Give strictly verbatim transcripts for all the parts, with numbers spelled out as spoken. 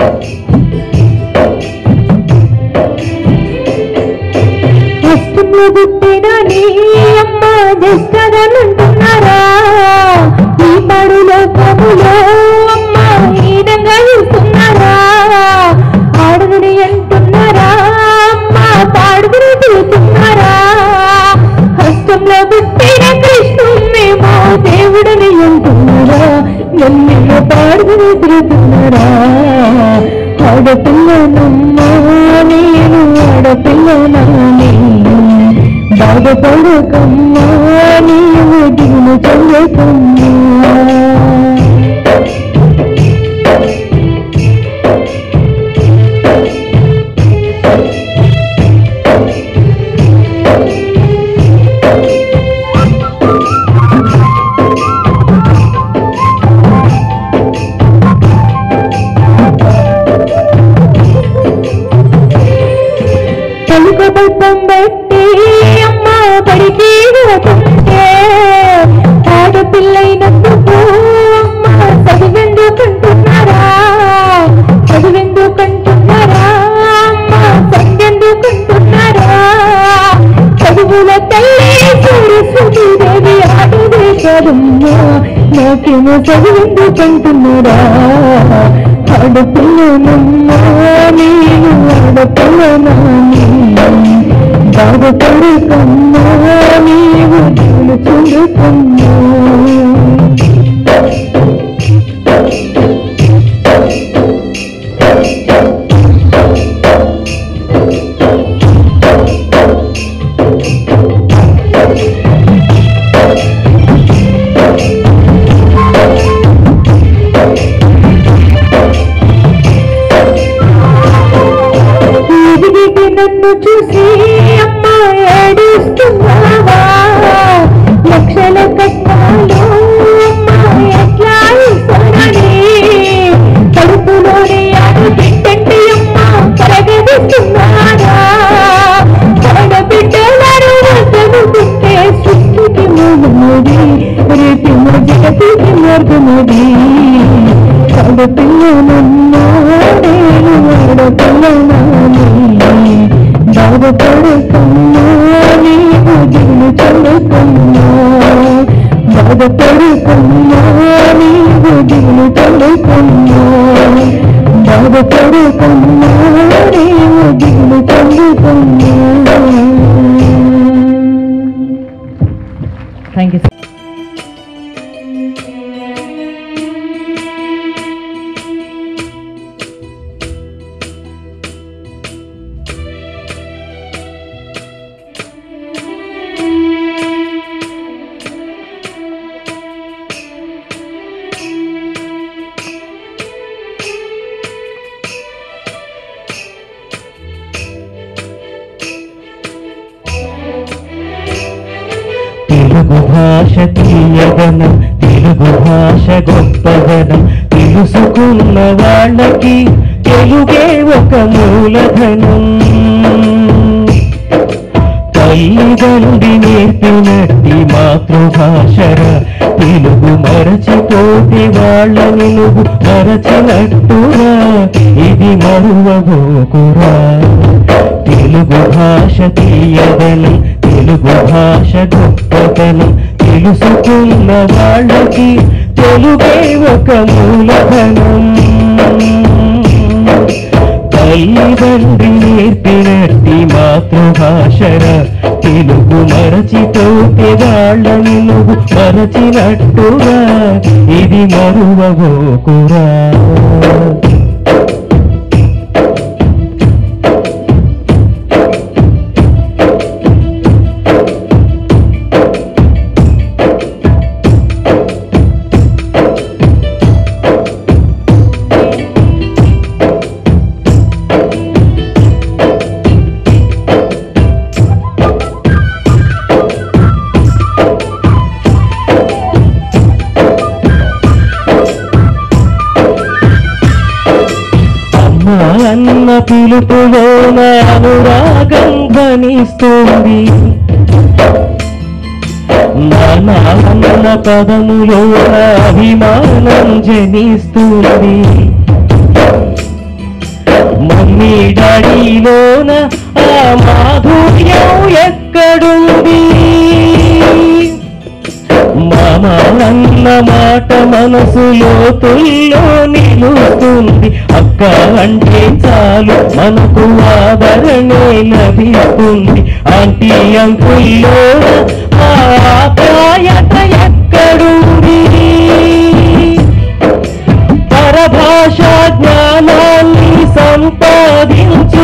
కష్టంలో పుట్టిన నీ అమ్మ దిష్టగానుంటున్నారా? ఈ పడు లోకములో అమ్మ హీనంగా చూస్తున్నారా? ఆడుదని అంటున్నారా? అమ్మ పాడుకుని తిరుగుతున్నారా? కష్టంలో పుట్టిన కృష్ణుమేమో దేవుడని అంటున్నారా? ఎన్నెన్నో పాడుకుని తిరుగుతున్నారా? ఆడపిల్లనమ్మా నేను ఆడపిల్లనాని బాధపడకమ్మా నీవు దిగులు చెందకమ్మా. పలుకబద్ధం బట్టి అమ్మ పడికి పోతుంటే ఆడపిల్లైనందుకు అమ్మ చదివెందుకంటున్నారా? చదివెందుకంటున్నారా? అమ్మ సంగెందుకంటున్నారా? చదువుల తల్లి సరస్వతీదేవి ఆటదే కదమ్మా నాకేమో చదివెందుకంటున్నారా? ఆడపిల్లనమ్మా నేను ఆడపిల్లనాని బాధపడకమ్మా నీవు దిగులు చెందకమ్మా. నన్ను చూసి అమ్మ ఏడుస్తున్నావా? లక్షల కట్టాలు అమ్మ ఎట్లా ఇస్తానని కడుపులోని ఆడు బిడ్డంటి అమ్మ కరగదిస్తున్నారా? ఆడబిడ్డలను వద్దనుకుంటే సృష్టికి మూలముడి రీతిలో జగతికి మార్గముడి. ఆడపిల్లనమ్మా నేను ఆడపిల్లనాని బాధపడకమ్మా నీవు దిగులు చెందకమ్మా. బాధపడకమ్మా నీవు దిగులు చెందకమ్మా. బాధపడకమ్మా నీవు దిగులు చెందకమ్మా. Thank you. తెలుగు భాష తీయగనం, తెలుగు భాష గొప్పదనం, తెలుసుకున్న వాళ్ళకి తెలుగే ఒక మూలధనం. తల్లిదండ్రి నేర్పినట్టి మాతృభాషర తెలుగు మరచిపోతే వాళ్ళని నువ్వు మరచినట్టురా, ఇది మరువబోకురా. తెలుగు భాష తీయగనం, తెలుగు భాష గొప్పతనం, తెలుసుకున్న వాళ్ళకి తెలుగే ఒక మూలధనం. తల్లిదండ్రి నేర్పినట్టి మాతృభాషర తెలుగు మరచిపోతే వాళ్ళని నువ్వు మరచినట్టుగా, ఇది మరువబోకురా. అన్న పిలుపులోన అనురాగం ధ్వనిస్తుంది, నాన్న పదములోన అభిమానం జనిస్తుంది. మాట్లాడిలోన ఆ మాధుర్యం ఎక్కడుంది? మామ అన్న మాట మనసులో తుల్లో నిలుస్తుంది. అక్క అంటే చాలు మనకు ఆదరణే లభిస్తుంది. ఆంటీ అంకుల్లో ఆ ఆప్యాయత ఎక్కడుంది? పరభాషా జ్ఞానాన్ని సంపాదించు,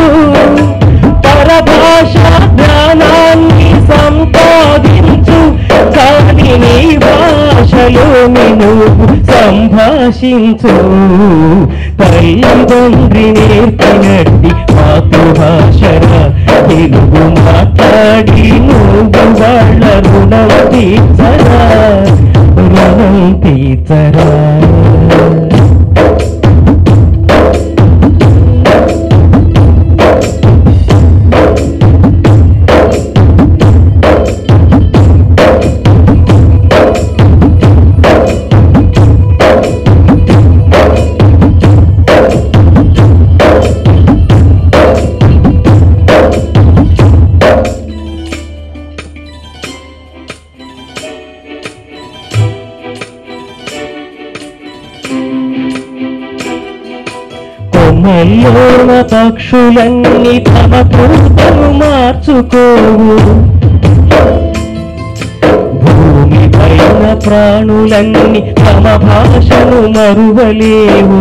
పరభాషా జ్ఞానాన్ని సంపాదించు, కానీ నీ భాషలో నువ్వు సంభాషించు. తల్లిదండ్రి నేర్పినట్టి మాతృభాషరా తెలుగు మాట్లాడి నువ్వు వాళ్ళ రుణం తీర్చరా, రుణం తీర్చరా. కొమ్మల్లోన పక్షులన్నీ తమ పూతను మార్చుకోవు, భూమి పైన ప్రాణులన్నీ తమ భాషను మరువలేవు.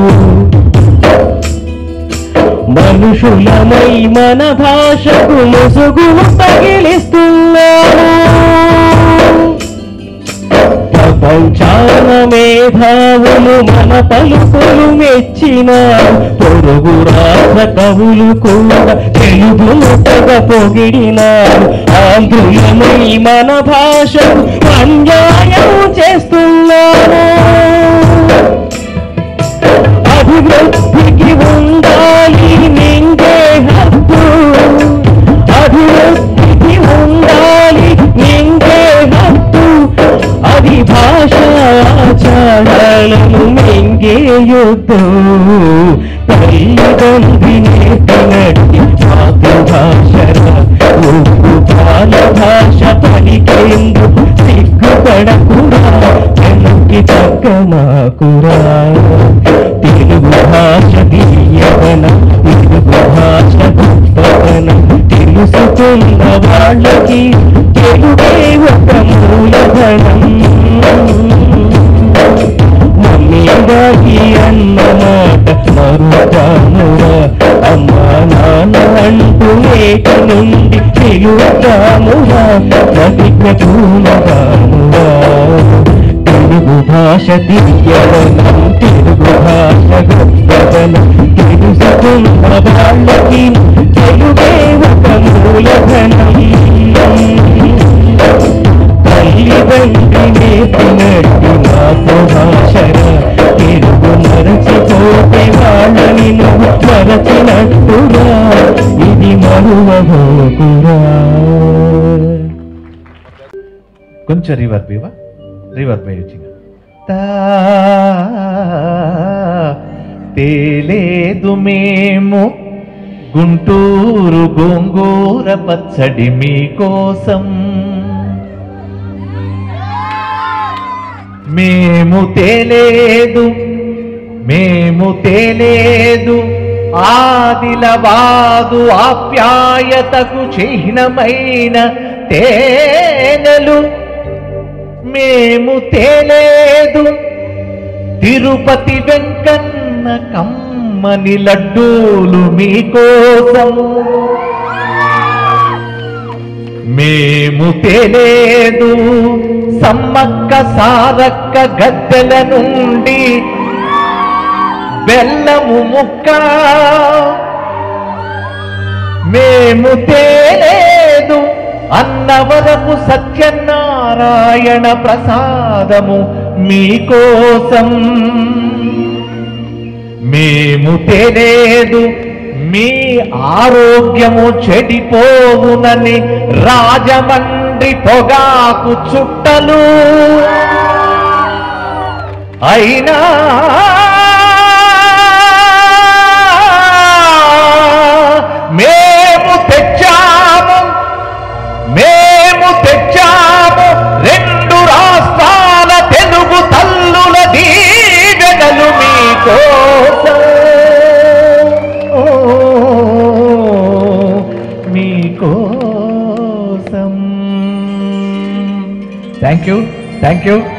మనుషులమై మన భాషకు ముసుగు తగిలిస్తున్నారు. ప్రపంచాన మేధావులు మన పలుకులు మెచ్చినారు. పొరుగు రాష్ట్ర కవులు కూడా తెలుగును తెగ పొగిడినారు. ఆంధ్రులమై మన భాషకు అన్యాయం చేస్తున్నారు. అభివృద్ధికి ఉండాలి నింగే హక్కు, అభివృద్ధికి ఉండాలి నింగే హక్కు. అది భాషాచారాలను మింగేయొద్దు. తల్లిదండ్రి నేర్పినట్టి మాతృభాషరా ఉప్పు పాల భాష పలికేందుకు సిగ్గుపడకురా, తెలుగుకి తగ్గమాకురా. తెలుగు భాష తీయదనం, తెలుగు భాష గొప్పదనం తెలుసుకున్న వాళ్ళకి తెలుగే ఒక మూలధనం. మమ్మీగాకి అన్న మాట మరుతామురా, అమ్మా నాన్న అంటూ నేటి నుండి తెలుగుతామురా, ప్రతిజ్ఞ పూనగామురా. తెలుగు భాష తీయదనం, తెలుగు భాష గొప్పదనం తెలుసుకున్న వాళ్ళకి తెలుగే ఒక మూలధనం. తల్లిదండ్రి నేర్పినట్టు మాతృభాషరా తెలుగు మరచిపోతే వాళ్ళని నువ్వు మరచినట్టురా, ఇది మరువబోకురా. కొంచెం రివర్బ్ ఇవ్వ, రివర్బ్ వేయొచ్చు. తేలేదు మేము గుంటూరు గోంగూర పచ్చడి మీకోసం, మేము తేలేదు మేము తేలేదు ఆదిలబాదు ఆప్యాయతకు చిహ్నమైన తేనెలు, మేము తేలేదు తిరుపతి వెంకన్న కమ్మని లడ్డూలు మీకోసం, మేము తేలేదు సమ్మక్క సారక్క గద్దెల నుండి బెల్లము ముక్క, మేము తేలేదు అన్నవరపు సత్యనారాయణ ప్రసాదము మీకోసం, మేము తేలేదు మీ ఆరోగ్యము చెడిపోవునని రాజమండ్రి పొగాకు చుట్టలు, అయినా కోసం ఓ మీకోసం. Thank you thank you